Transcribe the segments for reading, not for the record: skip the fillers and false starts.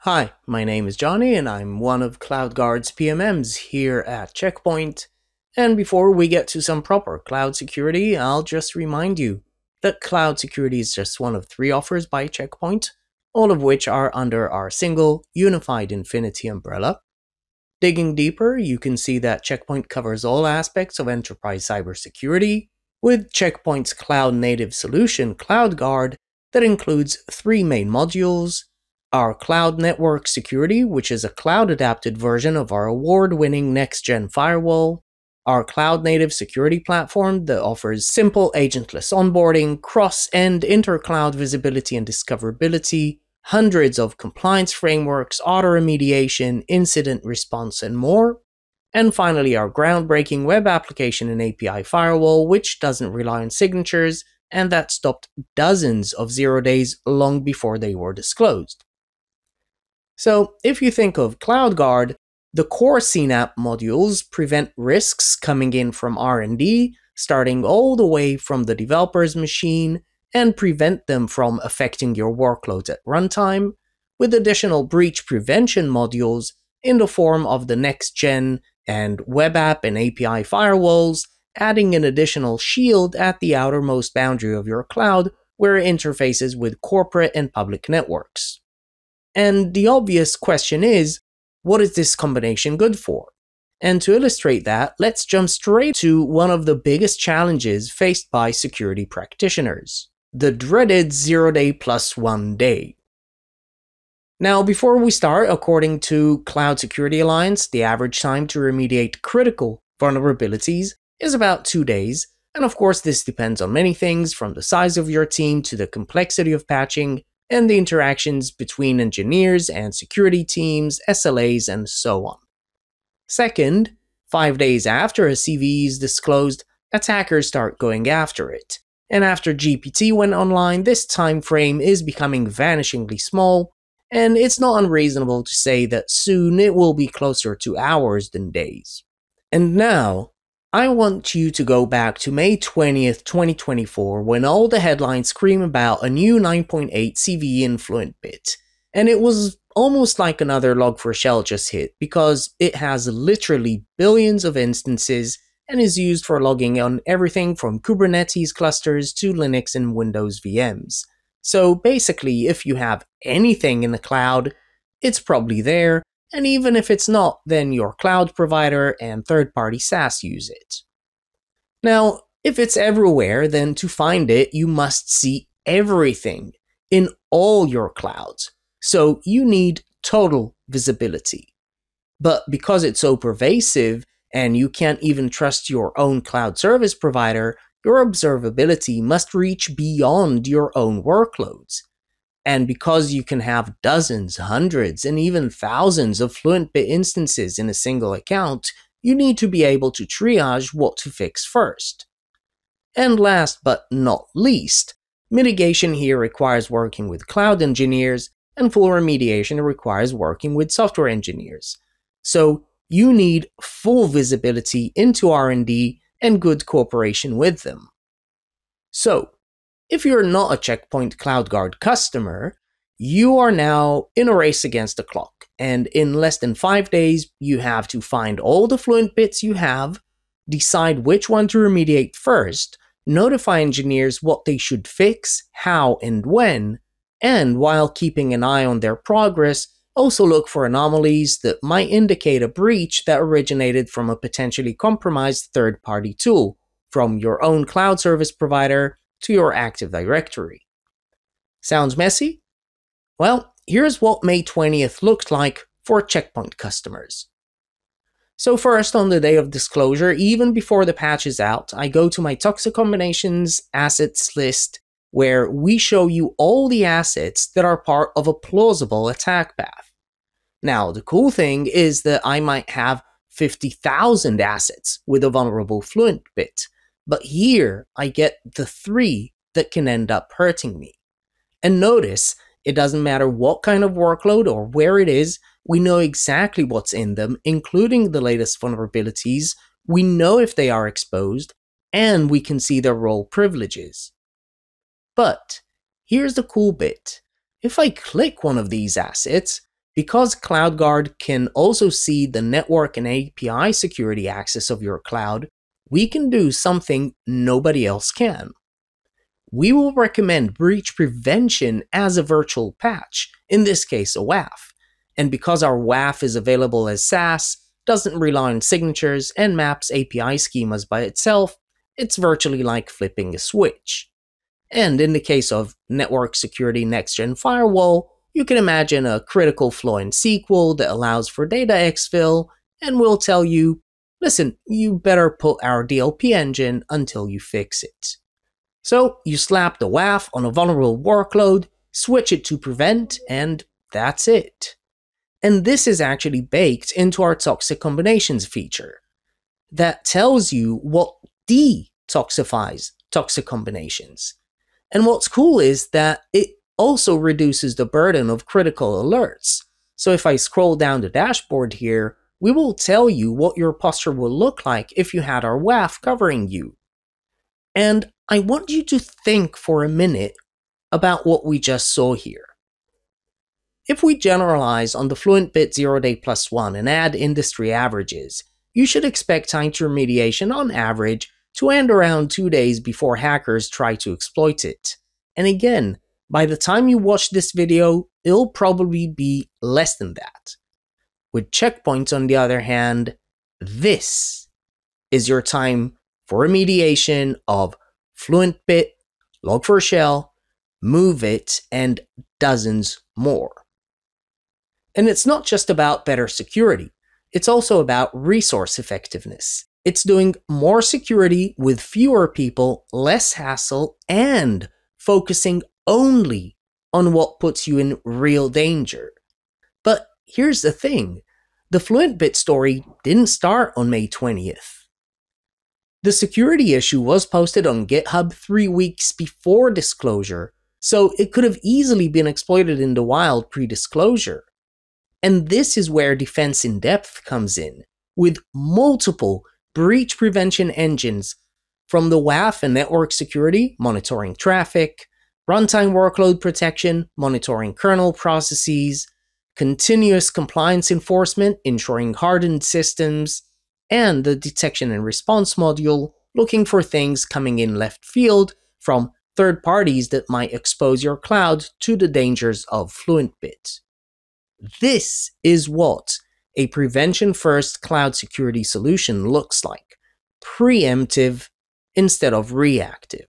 Hi, my name is Johnny and I'm one of CloudGuard's PMMs here at Check Point. And before we get to some proper cloud security, I'll just remind you that cloud security is just one of 3 offers by Check Point, all of which are under our single, unified Infinity umbrella. Digging deeper, you can see that Check Point covers all aspects of enterprise cybersecurity, with Check Point's cloud-native solution, CloudGuard, that includes 3 main modules: our Cloud Network Security, which is a cloud-adapted version of our award-winning Next-Gen Firewall, our cloud-native security platform that offers simple agentless onboarding, cross- and inter-cloud visibility and discoverability, hundreds of compliance frameworks, auto-remediation, incident response, and more. And finally, our groundbreaking web application and API firewall, which doesn't rely on signatures, and that stopped dozens of 0 days long before they were disclosed. So, if you think of CloudGuard, the core CNAPP modules prevent risks coming in from R&D, starting all the way from the developer's machine, and prevent them from affecting your workloads at runtime, with additional breach prevention modules in the form of the Next-Gen and web app and API firewalls, adding an additional shield at the outermost boundary of your cloud where it interfaces with corporate and public networks. And the obvious question is, what is this combination good for? And to illustrate that, let's jump straight to one of the biggest challenges faced by security practitioners: the dreaded 0-day plus 1 day. Now, before we start, according to Cloud Security Alliance, the average time to remediate critical vulnerabilities is about 2 days, and of course this depends on many things, from the size of your team to the complexity of patching, and the interactions between engineers and security teams, SLAs, and so on. Second, 5 days after a CVE is disclosed, attackers start going after it. And after GPT went online, this time frame is becoming vanishingly small, and it's not unreasonable to say that soon it will be closer to hours than days. And now, I want you to go back to May 20th, 2024, when all the headlines scream about a new 9.8 CVE in Fluent Bit. And it was almost like another Log4Shell just hit, because it has literally billions of instances and is used for logging on everything from Kubernetes clusters to Linux and Windows VMs. So basically, if you have anything in the cloud, it's probably there, and even if it's not, then your cloud provider and third-party SaaS use it. Now, if it's everywhere, then to find it, you must see everything in all your clouds. So you need total visibility. But because it's so pervasive, and you can't even trust your own cloud service provider, your observability must reach beyond your own workloads. And because you can have dozens, hundreds, and even thousands of Fluent Bit instances in a single account, you need to be able to triage what to fix first. And last but not least, mitigation here requires working with cloud engineers, and full remediation requires working with software engineers. So you need full visibility into R&D and good cooperation with them. So, if you're not a Check Point CloudGuard customer, you are now in a race against the clock, and in less than 5 days, you have to find all the Fluent Bits you have, decide which one to remediate first, notify engineers what they should fix, how and when, and while keeping an eye on their progress, also look for anomalies that might indicate a breach that originated from a potentially compromised third-party tool, from your own cloud service provider to your Active Directory. Sounds messy? Well, here's what May 20th looked like for Check Point customers. So first, on the day of disclosure, even before the patch is out, I go to my Toxic Combinations assets list, where we show you all the assets that are part of a plausible attack path. Now, the cool thing is that I might have 50,000 assets with a vulnerable Fluent Bit, but here I get the 3 that can end up hurting me. And notice, it doesn't matter what kind of workload or where it is, we know exactly what's in them, including the latest vulnerabilities, we know if they are exposed, and we can see their role privileges. But here's the cool bit. If I click one of these assets, because CloudGuard can also see the network and API security access of your cloud, we can do something nobody else can. We will recommend breach prevention as a virtual patch, in this case a WAF. And because our WAF is available as SaaS, doesn't rely on signatures, and maps API schemas by itself, it's virtually like flipping a switch. And in the case of network security Next-Gen Firewall, you can imagine a critical flaw in SQL that allows for data exfil, and will tell you, listen, you better put our DLP engine until you fix it. So you slap the WAF on a vulnerable workload, switch it to prevent, and that's it. And this is actually baked into our toxic combinations feature that tells you what detoxifies toxic combinations. And what's cool is that it also reduces the burden of critical alerts. So if I scroll down the dashboard here, we will tell you what your posture will look like if you had our WAF covering you. And I want you to think for a minute about what we just saw here. If we generalize on the Fluent Bit 0-day plus 1 and add industry averages, you should expect time to remediation on average to end around 2 days before hackers try to exploit it. And again, by the time you watch this video, it'll probably be less than that. With Check Point, on the other hand, this is your time for remediation of Fluent Bit, Log4Shell, MoveIt, and dozens more. And it's not just about better security, it's also about resource effectiveness. It's doing more security with fewer people, less hassle, and focusing only on what puts you in real danger. But here's the thing, the Fluent Bit story didn't start on May 20th. The security issue was posted on GitHub 3 weeks before disclosure, so it could have easily been exploited in the wild pre-disclosure. And this is where Defense in Depth comes in, with multiple breach prevention engines, from the WAF and network security, monitoring traffic, runtime workload protection, monitoring kernel processes, continuous compliance enforcement, ensuring hardened systems, and the detection and response module, looking for things coming in left field from third parties that might expose your cloud to the dangers of Fluent Bit. This is what a prevention-first cloud security solution looks like, preemptive instead of reactive.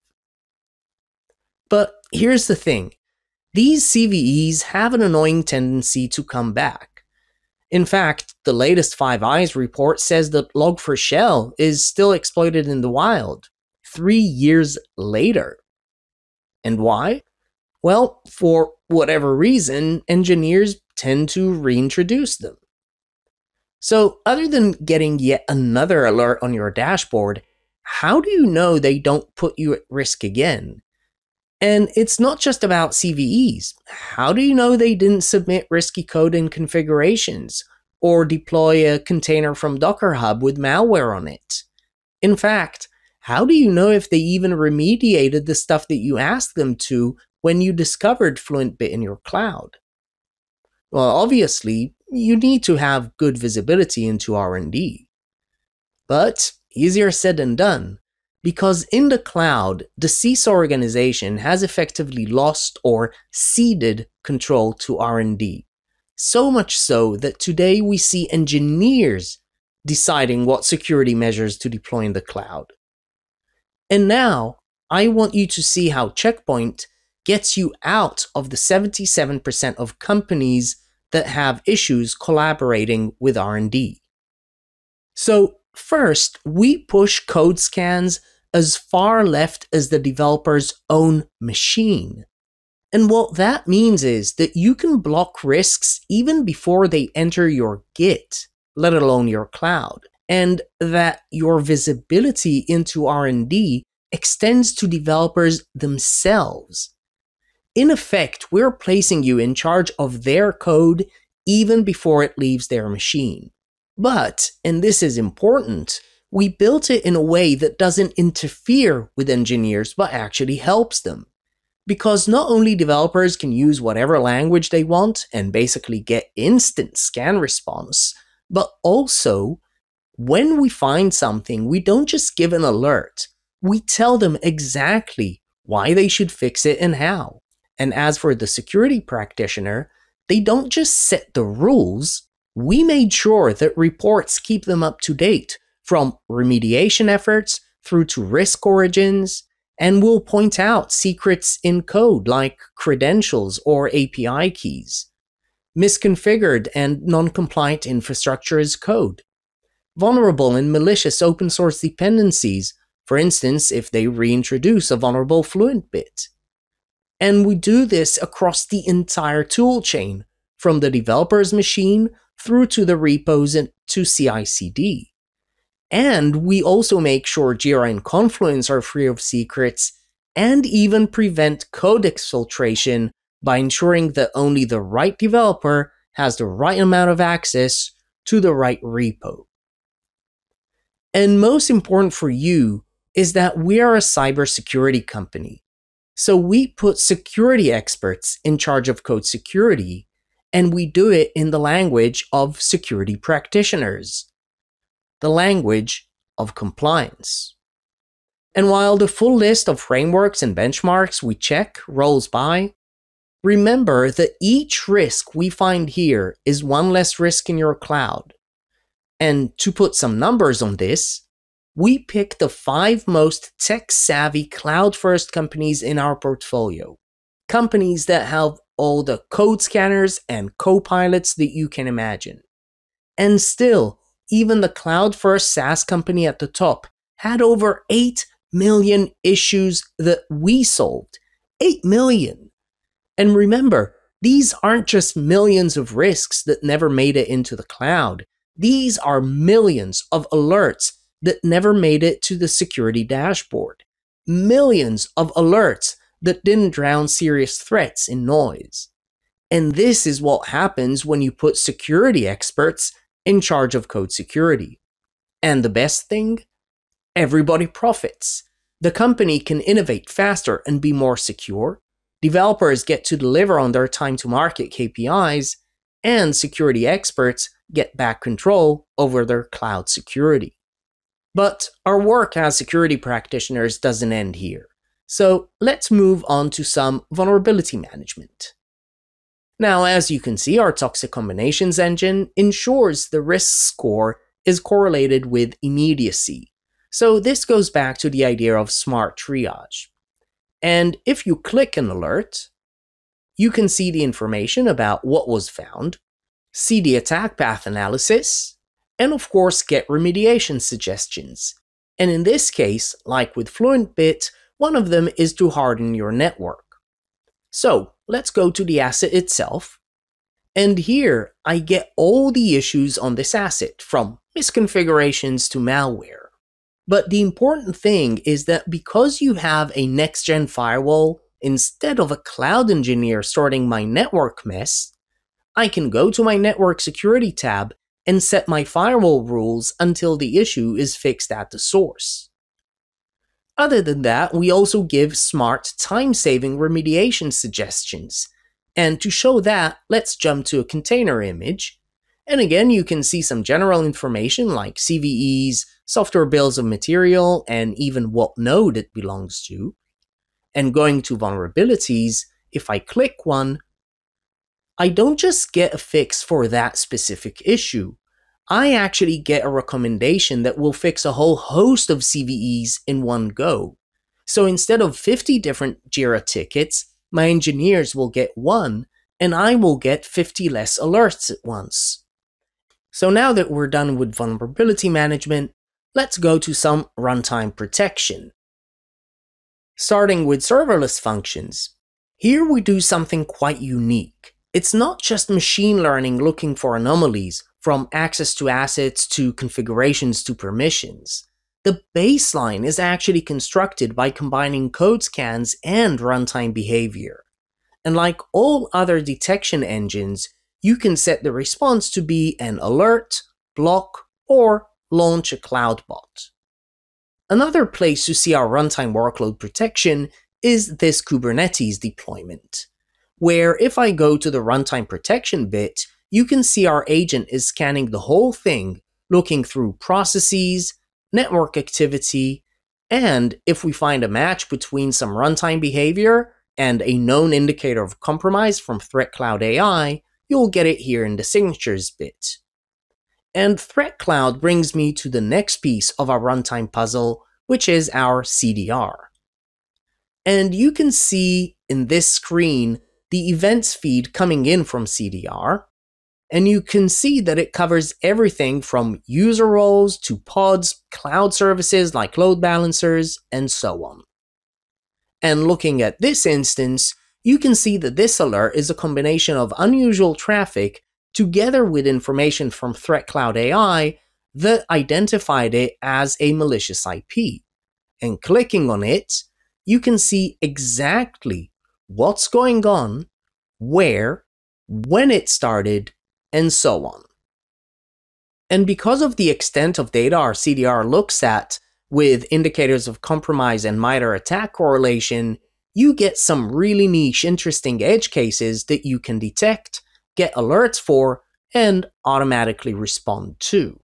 But here's the thing, these CVEs have an annoying tendency to come back. In fact, the latest 5 Eyes report says that Log4Shell is still exploited in the wild, 3 years later. And why? Well, for whatever reason, engineers tend to reintroduce them. So, other than getting yet another alert on your dashboard, how do you know they don't put you at risk again? And it's not just about CVEs. How do you know they didn't submit risky code and configurations, or deploy a container from Docker Hub with malware on it? In fact, how do you know if they even remediated the stuff that you asked them to when you discovered Fluent Bit in your cloud? Well, obviously, you need to have good visibility into R&D. But easier said than done, because in the cloud, the CISO organization has effectively lost or ceded control to R&D. So much so that today we see engineers deciding what security measures to deploy in the cloud. And now, I want you to see how Check Point gets you out of the 77% of companies that have issues collaborating with R&D. So first, we push code scans as far left as the developer's own machine. And what that means is that you can block risks even before they enter your Git, let alone your cloud, and that your visibility into R&D extends to developers themselves. In effect, we're placing you in charge of their code even before it leaves their machine. But, and this is important, we built it in a way that doesn't interfere with engineers but actually helps them. because not only developers can use whatever language they want and basically get instant scan response, but also when we find something, we don't just give an alert. We tell them exactly why they should fix it and how. And as for the security practitioner, they don't just set the rules. We made sure that reports keep them up to date, from remediation efforts through to risk origins, and we'll point out secrets in code like credentials or API keys, misconfigured and non-compliant infrastructure as code, vulnerable and malicious open source dependencies, for instance if they reintroduce a vulnerable Fluent Bit. And we do this across the entire toolchain, from the developer's machine through to the repos and to CI/CD. And we also make sure Jira and Confluence are free of secrets and even prevent code exfiltration by ensuring that only the right developer has the right amount of access to the right repo. And most important for you is that we are a cybersecurity company. So we put security experts in charge of code security, and we do it in the language of security practitioners, the language of compliance. And while the full list of frameworks and benchmarks we check rolls by, remember that each risk we find here is one less risk in your cloud. And to put some numbers on this, we pick the 5 most tech-savvy cloud-first companies in our portfolio. Companies that have all the code scanners and co-pilots that you can imagine. And still, even the cloud-first SaaS company at the top had over 8 million issues that we solved. 8 million! And remember, these aren't just millions of risks that never made it into the cloud. These are millions of alerts that never made it to the security dashboard. Millions of alerts that didn't drown serious threats in noise. And this is what happens when you put security experts in charge of code security. And the best thing? Everybody profits. The company can innovate faster and be more secure. Developers get to deliver on their time to market KPIs, and security experts get back control over their cloud security. But our work as security practitioners doesn't end here. So let's move on to some vulnerability management. Now, as you can see, our toxic combinations engine ensures the risk score is correlated with immediacy. So this goes back to the idea of smart triage. And if you click an alert, you can see the information about what was found, see the attack path analysis, and of course get remediation suggestions. And in this case, like with Fluent Bit, one of them is to harden your network. So let's go to the asset itself. And here I get all the issues on this asset, from misconfigurations to malware. But the important thing is that because you have a Next-Gen Firewall, instead of a cloud engineer sorting my network mess, I can go to my network security tab and set my firewall rules until the issue is fixed at the source. Other than that, we also give smart time-saving remediation suggestions. And to show that, let's jump to a container image. And again, you can see some general information like CVEs, software bills of material, and even what node it belongs to. And going to vulnerabilities, if I click one, I don't just get a fix for that specific issue. I actually get a recommendation that will fix a whole host of CVEs in one go. So instead of 50 different Jira tickets, my engineers will get one, and I will get 50 less alerts at once. So now that we're done with vulnerability management, let's go to some runtime protection. Starting with serverless functions, here we do something quite unique. It's not just machine learning looking for anomalies, from access to assets to configurations to permissions. The baseline is actually constructed by combining code scans and runtime behavior. And like all other detection engines, you can set the response to be an alert, block, or launch a cloud bot. Another place to see our runtime workload protection is this Kubernetes deployment, where if I go to the runtime protection bit, you can see our agent is scanning the whole thing, looking through processes, network activity, and if we find a match between some runtime behavior and a known indicator of compromise from ThreatCloud AI, you'll get it here in the signatures bit. And ThreatCloud brings me to the next piece of our runtime puzzle, which is our CDR. And you can see in this screen the events feed coming in from CDR, and you can see that it covers everything from user roles to pods, cloud services like load balancers, and so on. And looking at this instance, you can see that this alert is a combination of unusual traffic together with information from ThreatCloud AI that identified it as a malicious IP. And clicking on it, you can see exactly what's going on, where, when it started, and so on. And because of the extent of data our CDR looks at, with indicators of compromise and MITRE attack correlation, you get some really niche, interesting edge cases that you can detect, get alerts for, and automatically respond to.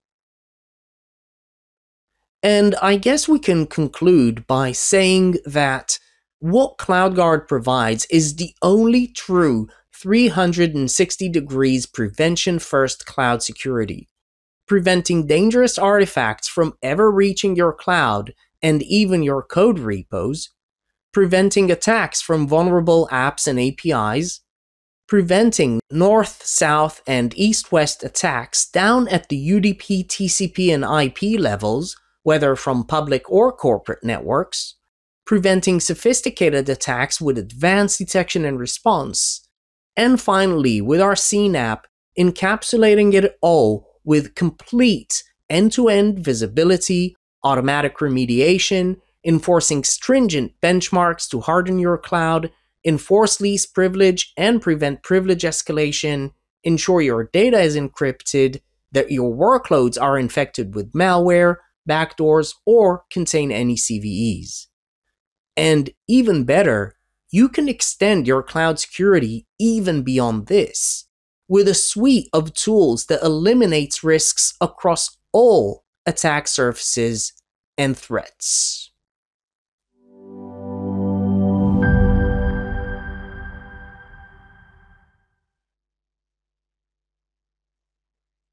And I guess we can conclude by saying that what CloudGuard provides is the only true 360 degrees prevention-first cloud security, preventing dangerous artifacts from ever reaching your cloud and even your code repos, preventing attacks from vulnerable apps and APIs, preventing north, south, and east-west attacks down at the UDP, TCP, and IP levels, whether from public or corporate networks, preventing sophisticated attacks with advanced detection and response, and finally, with our CNAP, encapsulating it all with complete end-to-end visibility, automatic remediation, enforcing stringent benchmarks to harden your cloud, enforce least privilege and prevent privilege escalation, ensure your data is encrypted, that your workloads are infected with malware, backdoors, or contain any CVEs. And even better, you can extend your cloud security even beyond this, with a suite of tools that eliminates risks across all attack surfaces and threats.